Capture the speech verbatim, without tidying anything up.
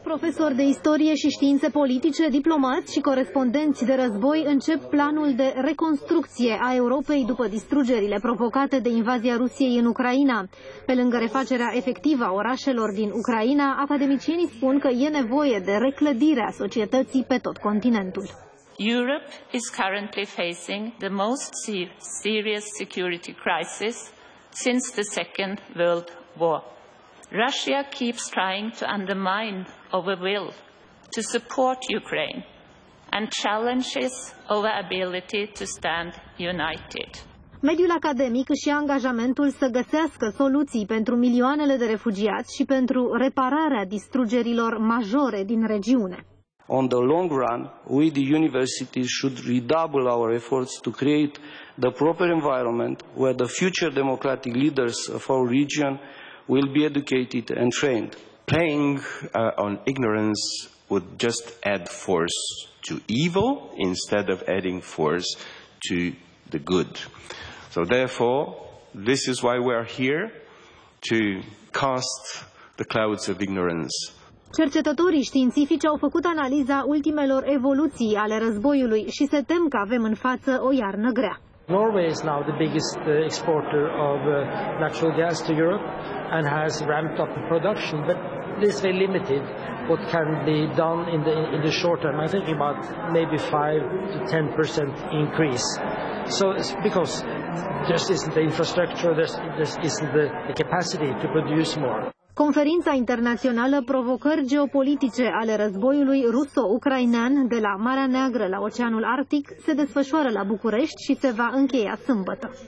Profesori de istorie și științe politice, diplomați și corespondenți de război încep planul de reconstrucție a Europei după distrugerile provocate de invazia Rusiei în Ucraina. Pe lângă refacerea efectivă a orașelor din Ucraina, academicienii spun că e nevoie de reclădirea societății pe tot continentul. Europe is currently facing the most serious security crisis since the Second World War. Russia keeps trying to undermine our will to support Ukraine and challenges our ability to stand united. Mediul academic își ia angajamentul să găsească soluții pentru milioanele de refugiați și pentru repararea distrugerilor majore din regiune. On the long run, we, the universities, should redouble our efforts to create the proper environment where the future democratic leaders of our region will be educated and trained. Playing uh, on ignorance would just add force to evil instead of adding force to the good. So therefore, this is why we are here, to cast the clouds of ignorance. Cercetătorii științifici au făcut analiza ultimelor evoluții ale războiului și se tem că avem în față o iarnă grea. Norway is now the biggest uh, exporter of uh, natural gas to Europe and has ramped up the production, but it is very limited what can be done in the in the short term. I'm thinking about maybe five to ten percent increase. So it's because there isn't the infrastructure, there isn't the, the capacity to produce more. Conferința internațională Provocări geopolitice ale războiului ruso-ucrainean de la Marea Neagră la Oceanul Arctic se desfășoară la București și se va încheia sâmbătă.